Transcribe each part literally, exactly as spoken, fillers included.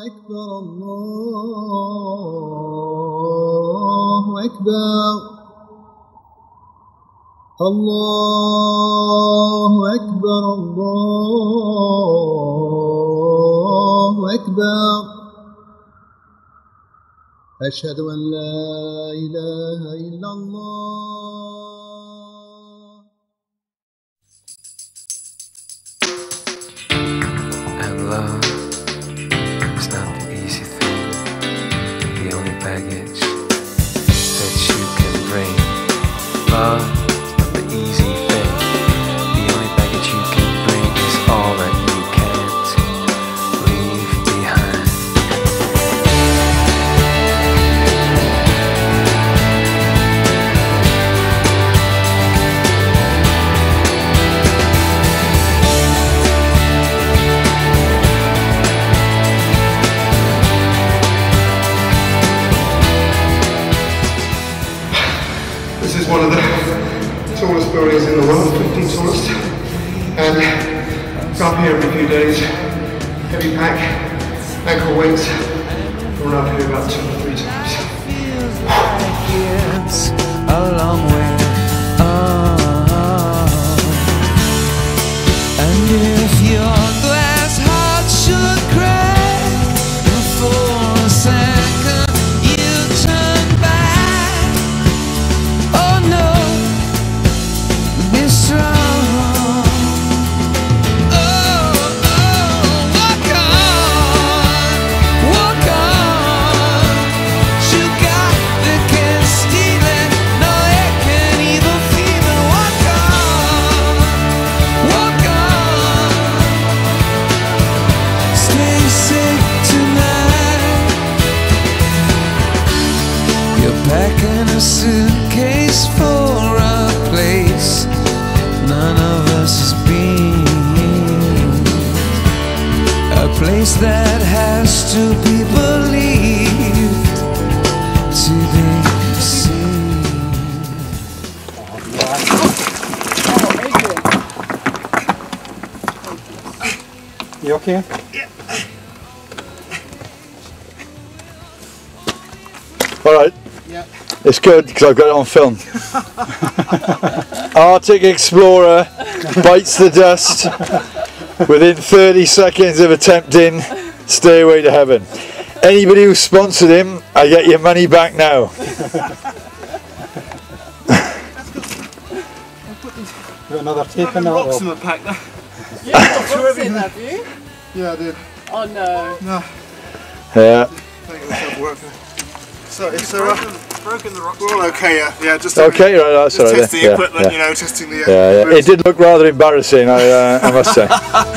أكبر الله أكبر الله أكبر الله أكبر أشهد أن لا إله إلا الله. And love is not the easy thing, the only baggage that you can bring. Love is not the easy thing, the only baggage you can bring is all that you can't leave behind. This is one of the tallest buildings in the world, fifteenth tallest, and up here every few days, heavy pack, ankle weights, run up here about two or three times. It's a long way on, and if your glass heart should crack for a second, you turn back. Oh no, be strong. Oh, oh, walk on, walk on. You got the can't steal it, no you can't even feel it. Walk on, walk on. Stay safe tonight. You're packing a suitcase for a place none of us has been, a place that has to be believed to be seen. You okay? All right. Yeah. It's good because I've got it on film. Arctic explorer bites the dust within thirty seconds of attempting Stairway to Heaven. Anybody who sponsored him, I get your money back now. Got another tape in there. Rocks in the pack there. You haven't got rocks in, have you? Yeah, I did. Oh no. No, Yeah. making myself work there. So it's uh, broken, broken the rocks. We're all okay, yeah. Yeah, just Okay, right, that's just all right. testing then. equipment, Yeah, you yeah. know, testing the. Uh, Yeah, yeah. It rooms. did look rather embarrassing, I, uh, I must say.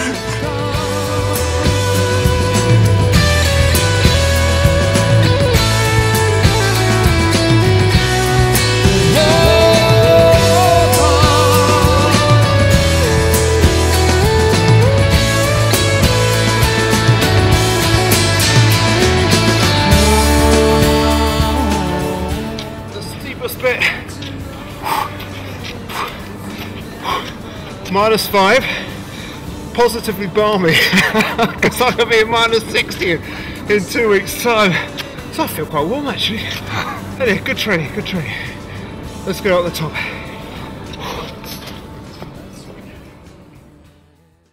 The steepest bit. Minus five. Positively balmy. Because I'm going to be at minus sixty in, in two weeks' time. So I feel quite warm actually. Anyway, good training, good training. Let's go out the top.